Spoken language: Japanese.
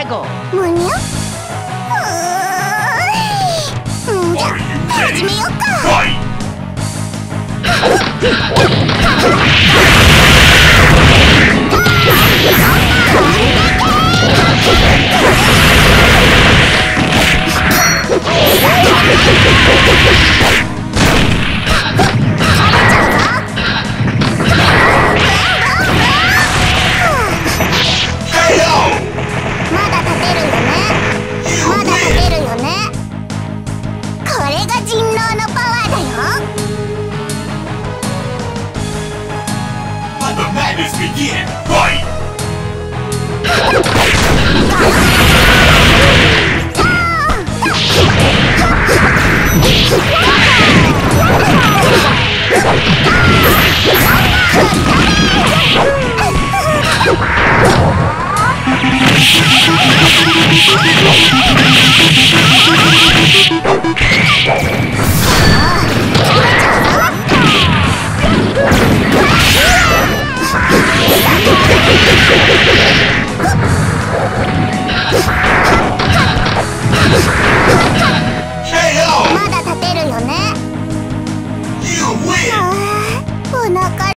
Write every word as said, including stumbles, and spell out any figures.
最後。 むにゃ。うーん、じゃあ始めようか。まだ立てるよね。まだ立てるよね。これが人狼のパワーだよ。 Let the madness begin! Fight! あー